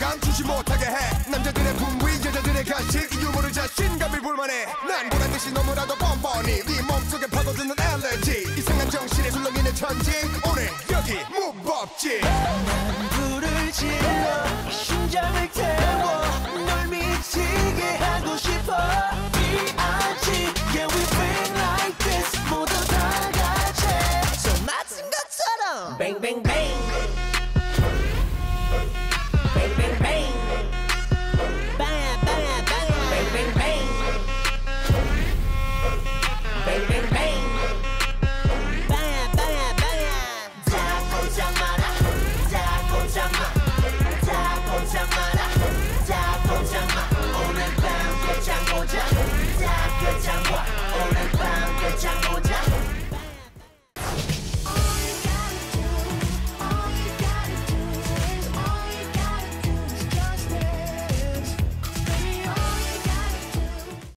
감추지 못하게 해. 남자들의 분위 여자들의 가식 유머를 자신감을 불만해. 난 보란듯이 너무나도 뻔뻔히 네 몸속에 파고드는 알레르기. 이상한 정신에 술렁이는 천지 오늘 여기 무법지. 난 불을 질러 심장을 태워 널 미치게 하고 싶어. B.I.G. Yeah we bang like this 모두 다 같이 손 맞은 것처럼 Bang bang bang Bang bang bang Bang bang bang Bang bang bang Bang bang bang